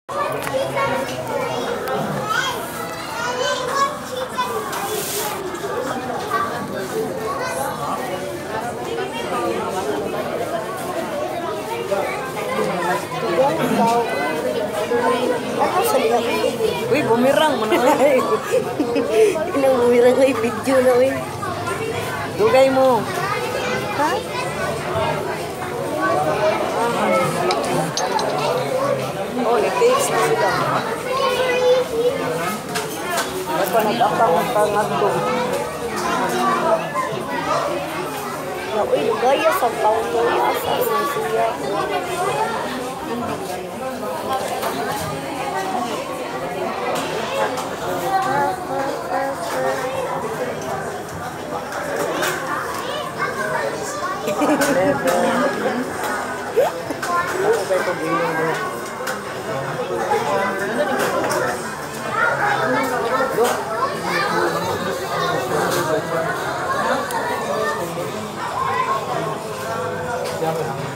Uy, bumirang mo na. Inang bumirang ay video na, uy. Dugay mo. Ha? Oh, nag-takes na sila. Basta nag-apang ang pangatlo. Na, uy, gaya sa Paulo, asa sa siya. Ako ba ito bilong mo? Look.